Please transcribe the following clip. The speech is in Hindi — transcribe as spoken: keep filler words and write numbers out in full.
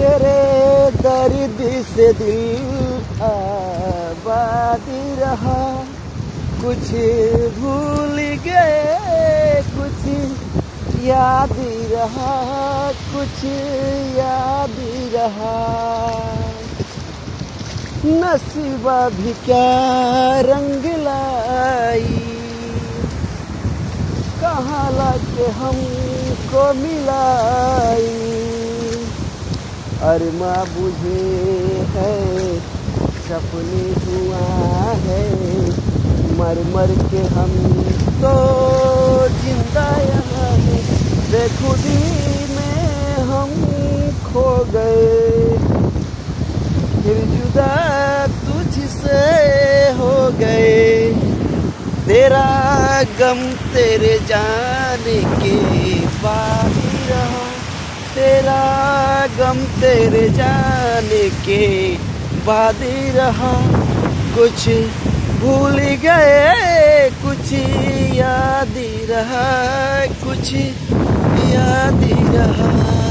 तेरे दर्द से दिल आबाद रहा, कुछ भूल गए कुछ याद रहा, कुछ याद रहा। नसीबा भी क्या रंग लाई, कहाँ लाके हमको मिलाई। अरमा बुझे है सपने हुआ है, मर मर के हम तो जिंदा यहाँ है। बेखुदी में हम खो गए, फिर जुदा तुझसे हो गए। तेरा गम तेरे जाने के बाद रहा, तेरा गम तेरे जाने के बाद रहा। कुछ भूल गए कुछ याद रहा, कुछ याद रहा।